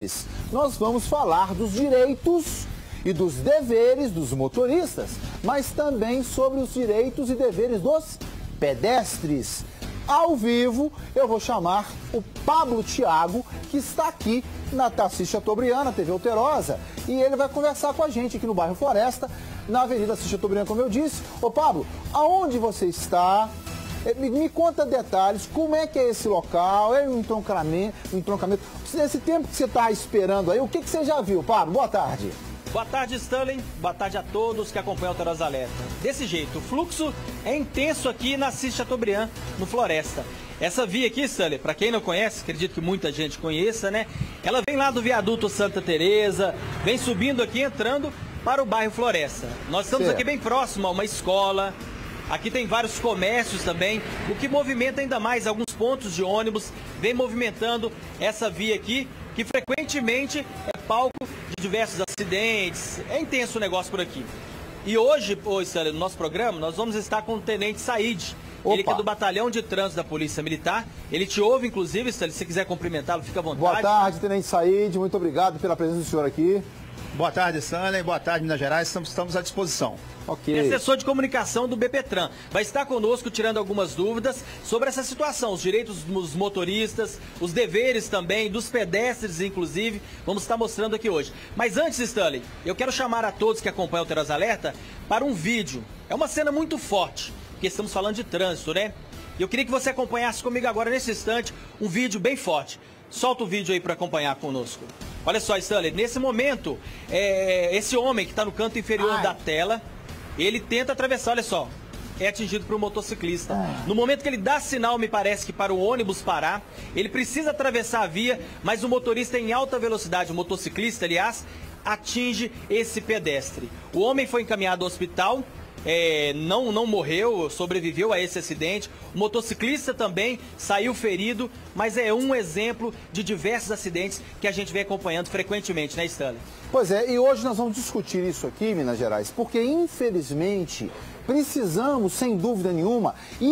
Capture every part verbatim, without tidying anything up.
Nós vamos falar dos direitos e dos deveres dos motoristas, mas também sobre os direitos e deveres dos pedestres. Ao vivo, eu vou chamar o Pablo Thiago, que está aqui na Assis Chateaubriand, na T V Alterosa, e ele vai conversar com a gente aqui no bairro Floresta, na Avenida Assis Chateaubriand, como eu disse. Ô Pablo, aonde você está? Me, me conta detalhes, como é que é esse local, é um entroncamento, um entroncamento. Nesse tempo que você está esperando aí, o que, que você já viu, Pablo? Boa tarde. Boa tarde, Stanley. Boa tarde a todos que acompanham o Alterosa Alerta. Desse jeito, o fluxo é intenso aqui na Assis Chateaubriand, no Floresta. Essa via aqui, Stanley, para quem não conhece, acredito que muita gente conheça, né? Ela vem lá do viaduto Santa Teresa, vem subindo aqui, entrando para o bairro Floresta. Nós estamos certo. Aqui bem próximo a uma escola. Aqui tem vários comércios também, o que movimenta ainda mais alguns pontos de ônibus, vem movimentando essa via aqui, que frequentemente é palco de diversos acidentes. É intenso o negócio por aqui. E hoje, pois, no nosso programa, nós vamos estar com o Tenente Said. Opa. Ele que é do Batalhão de Trânsito da Polícia Militar. Ele te ouve, inclusive, se você quiser cumprimentá-lo, fica à vontade. Boa tarde, Tenente Said. Muito obrigado pela presença do senhor aqui. Boa tarde, Stanley. Boa tarde, Minas Gerais. Estamos, estamos à disposição. Ok. É assessor de comunicação do BPTran. Vai estar conosco tirando algumas dúvidas sobre essa situação, os direitos dos motoristas, os deveres também, dos pedestres, inclusive. Vamos estar mostrando aqui hoje. Mas antes, Stanley, eu quero chamar a todos que acompanham o Alterosa Alerta para um vídeo. É uma cena muito forte, porque estamos falando de trânsito, né? E eu queria que você acompanhasse comigo agora, nesse instante, um vídeo bem forte. Solta o vídeo aí para acompanhar conosco. Olha só, Stanley, nesse momento, é, esse homem que está no canto inferior Ai. da tela, ele tenta atravessar, olha só, é atingido por um motociclista. Ai. No momento que ele dá sinal, me parece que para o ônibus parar, ele precisa atravessar a via, mas o motorista em alta velocidade, o motociclista, aliás, atinge esse pedestre. O homem foi encaminhado ao hospital. É, não, não morreu, sobreviveu a esse acidente. O motociclista também saiu ferido, mas é um exemplo de diversos acidentes que a gente vem acompanhando frequentemente, né, Stanley? Pois é, e hoje nós vamos discutir isso aqui, Minas Gerais, porque infelizmente precisamos, sem dúvida nenhuma,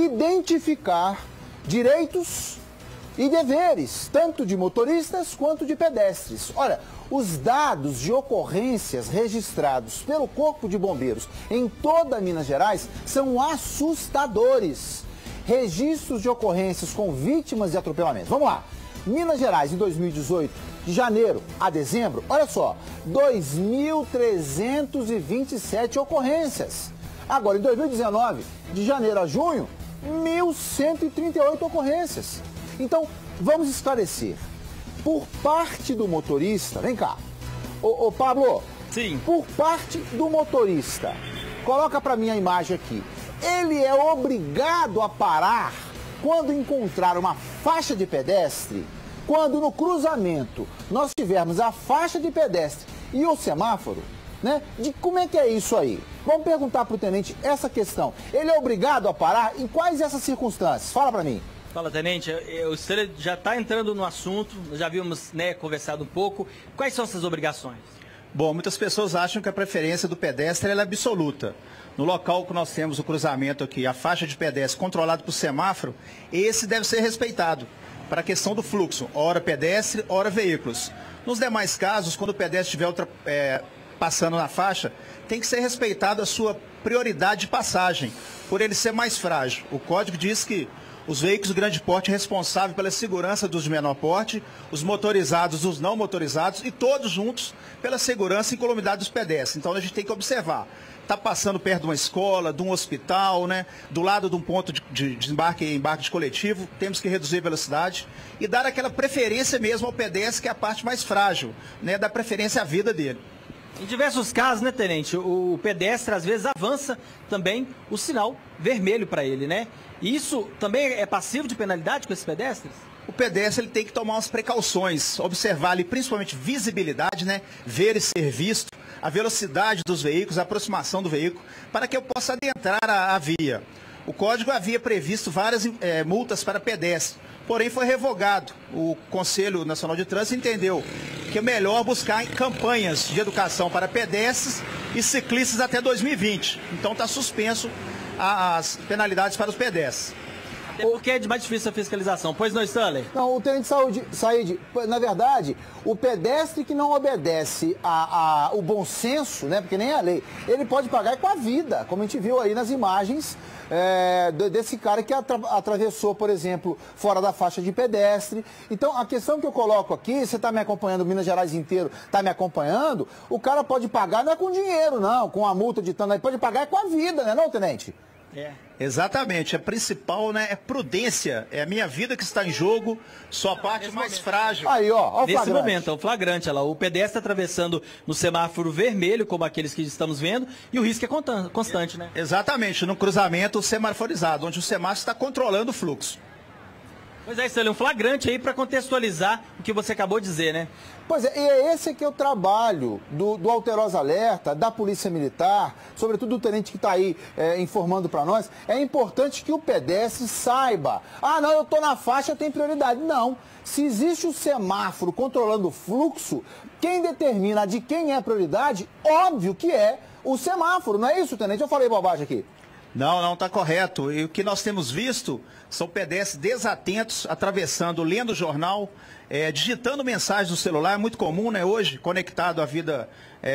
identificar direitos e deveres, tanto de motoristas quanto de pedestres. Olha, os dados de ocorrências registrados pelo Corpo de Bombeiros em toda Minas Gerais são assustadores. Registros de ocorrências com vítimas de atropelamento. Vamos lá. Minas Gerais, em dois mil e dezoito, de janeiro a dezembro, olha só, dois mil trezentos e vinte e sete ocorrências. Agora, em dois mil e dezenove, de janeiro a junho, mil cento e trinta e oito ocorrências. Então, vamos esclarecer. Por parte do motorista, vem cá, ô, ô Pablo, Sim. Por parte do motorista, coloca para mim a imagem aqui, ele é obrigado a parar quando encontrar uma faixa de pedestre, quando no cruzamento nós tivermos a faixa de pedestre e o semáforo, né? De como é que é isso aí? Vamos perguntar para o tenente essa questão. Ele é obrigado a parar? Em quais essas circunstâncias? Fala para mim. Fala, Tenente, o senhor já está entrando no assunto, já havíamos, né, conversado um pouco. Quais são essas obrigações? Bom, muitas pessoas acham que a preferência do pedestre ela é absoluta. No local que nós temos o cruzamento aqui, a faixa de pedestre controlada por semáforo, esse deve ser respeitado para a questão do fluxo, hora pedestre, hora veículos. Nos demais casos, quando o pedestre estiver outra, é, passando na faixa, tem que ser respeitada a sua prioridade de passagem, por ele ser mais frágil. O código diz que os veículos de grande porte responsáveis pela segurança dos de menor porte, os motorizados, os não motorizados e todos juntos pela segurança e incolumidade dos pedestres. Então a gente tem que observar. Está passando perto de uma escola, de um hospital, né? Do lado de um ponto de, de, de embarque e embarque de coletivo, temos que reduzir a velocidade e dar aquela preferência mesmo ao pedestre, que é a parte mais frágil, né? Dar preferência à vida dele. Em diversos casos, né, Tenente, o pedestre às vezes avança também o sinal vermelho para ele, né? E isso também é passivo de penalidade com esses pedestres? O pedestre ele tem que tomar umas precauções, observar ali principalmente visibilidade, né? Ver e ser visto, a velocidade dos veículos, a aproximação do veículo, para que eu possa adentrar a, a via. O código havia previsto várias é, multas para pedestre, porém foi revogado. O Conselho Nacional de Trânsito entendeu que é melhor buscar campanhas de educação para pedestres e ciclistas até dois mil e vinte. Então está suspenso as penalidades para os pedestres. Até porque é mais difícil a fiscalização. Pois não, Stanley? Não, o tenente Saúde, Said, na verdade, o pedestre que não obedece a, a, o bom senso, né, porque nem a lei, ele pode pagar com a vida, como a gente viu aí nas imagens é, desse cara que atra, atravessou, por exemplo, fora da faixa de pedestre. Então, a questão que eu coloco aqui, você está me acompanhando, Minas Gerais inteiro está me acompanhando, o cara pode pagar não é com dinheiro, não, com a multa de tanto, ele pode pagar com a vida, né, não, tenente? É. Exatamente, a principal, né, é prudência, é a minha vida que está em jogo, sua parte mais frágil. Aí, ó, ó o Nesse momento, é o flagrante, olha lá, o pedestre atravessando no semáforo vermelho, como aqueles que estamos vendo, e o risco é constante, né? Exatamente, no cruzamento semaforizado, onde o semáforo está controlando o fluxo. Pois é, Stanley, um flagrante aí para contextualizar o que você acabou de dizer, né? Pois é, e é esse que é o trabalho do, do Alterosa Alerta, da Polícia Militar, sobretudo do tenente que está aí é, informando para nós. É importante que o pedestre saiba, ah, não, eu estou na faixa, eu tenho prioridade. Não, se existe o semáforo controlando o fluxo, quem determina de quem é a prioridade, óbvio que é o semáforo, não é isso, tenente? Eu falei bobagem aqui. Não, não está correto. E o que nós temos visto são pedestres desatentos, atravessando, lendo o jornal, é, digitando mensagens no celular. É muito comum, né, hoje, conectado à vida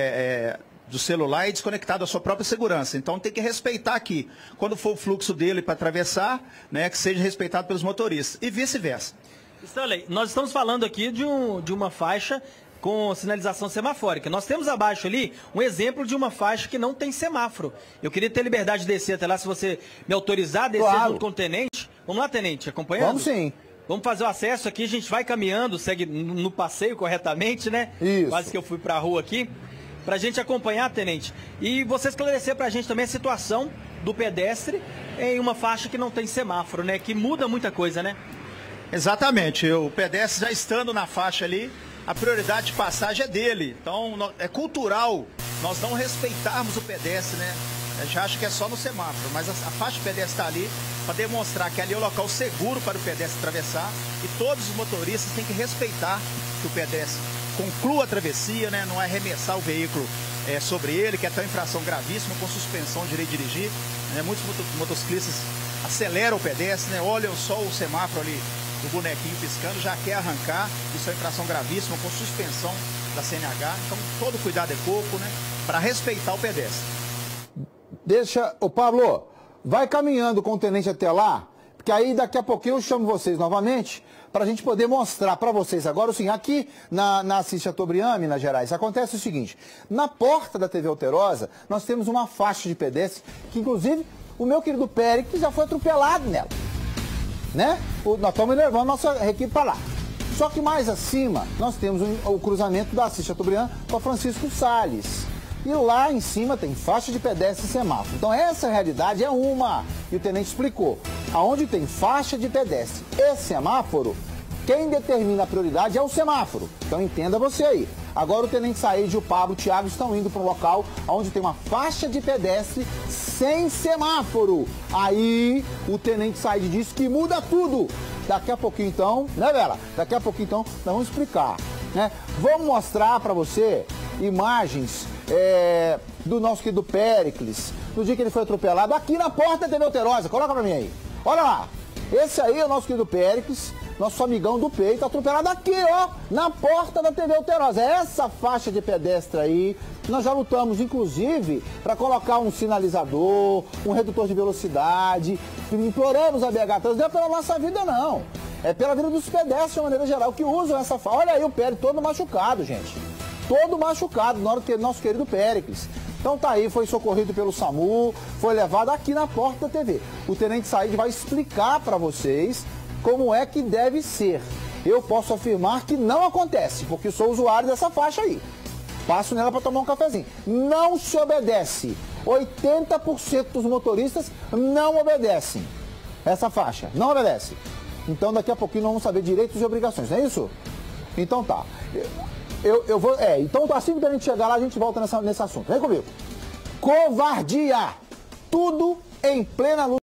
é, é, do celular e desconectado à sua própria segurança. Então tem que respeitar aqui. Quando for o fluxo dele para atravessar, né, que seja respeitado pelos motoristas. E vice-versa. Stanley, nós estamos falando aqui de, um, de uma faixa com sinalização semafórica. Nós temos abaixo ali um exemplo de uma faixa que não tem semáforo. Eu queria ter liberdade de descer até lá, se você me autorizar a descer claro. junto com o tenente. Vamos lá, tenente, acompanhando? Vamos sim. Vamos fazer o acesso aqui, a gente vai caminhando, segue no passeio corretamente, né? Isso. Quase que eu fui para a rua aqui. Pra gente acompanhar, tenente. E você esclarecer pra gente também a situação do pedestre em uma faixa que não tem semáforo, né? Que muda muita coisa, né? Exatamente. O pedestre já estando na faixa ali, a prioridade de passagem é dele. Então, é cultural nós não respeitarmos o pedestre, né? A gente acha que é só no semáforo, mas a, a faixa de pedestre está ali para demonstrar que ali é o local seguro para o pedestre atravessar e todos os motoristas têm que respeitar que o pedestre conclua a travessia, né? Não é arremessar o veículo é, sobre ele, que é tão infração gravíssima, com suspensão de direito de dirigir. Né? Muitos motociclistas aceleram o pedestre, né? Olham só o semáforo ali, o bonequinho piscando, já quer arrancar. Isso é infração gravíssima, com suspensão da C N H. Então, todo cuidado é pouco, né? Para respeitar o pedestre. Deixa, ô Pablo, vai caminhando com o tenente até lá, porque aí daqui a pouquinho eu chamo vocês novamente para a gente poder mostrar para vocês agora, assim, aqui na, na Assis Chateaubriand, Minas Gerais, acontece o seguinte, na porta da T V Alterosa, nós temos uma faixa de pedestre, que inclusive o meu querido Péricles já foi atropelado nela, né? O, nós estamos levando nossa equipe para lá. Só que mais acima, nós temos um, o cruzamento da Assis Chateaubriand com a Francisco Salles. E lá em cima tem faixa de pedestre e semáforo. Então essa realidade é uma, e o tenente explicou. Aonde tem faixa de pedestre e semáforo, quem determina a prioridade é o semáforo. Então entenda você aí. Agora o tenente Said, o Pablo, o Thiago estão indo para um local onde tem uma faixa de pedestre sem semáforo. Aí o tenente Said disse que muda tudo. Daqui a pouquinho então, né, Bela? Daqui a pouquinho então nós vamos explicar, né? Vamos mostrar para você imagens é, do nosso querido Péricles, no dia que ele foi atropelado, aqui na porta da T V Alterosa. Coloca pra mim aí. Olha lá. Esse aí é o nosso querido Péricles, nosso amigão do peito, atropelado aqui, ó, na porta da T V Alterosa. Essa faixa de pedestre aí, nós já lutamos, inclusive, para colocar um sinalizador, um redutor de velocidade. Imploramos a B H Trans, não é pela nossa vida, não. É pela vida dos pedestres, de maneira geral, que usam essa faixa. Olha aí o Péricles todo machucado, gente. Todo machucado, na hora que nosso querido Péricles. Então tá aí, foi socorrido pelo SAMU, foi levado aqui na porta da T V. O tenente Said vai explicar para vocês como é que deve ser. Eu posso afirmar que não acontece, porque sou usuário dessa faixa aí. Passo nela para tomar um cafezinho. Não se obedece. oitenta por cento dos motoristas não obedecem essa faixa. Não obedece. Então daqui a pouquinho nós vamos saber direitos e obrigações, não é isso? Então tá. Eu, eu vou, é, então assim que a gente chegar lá, a gente volta nessa, nesse assunto. Vem comigo. Covardia. Tudo em plena luz.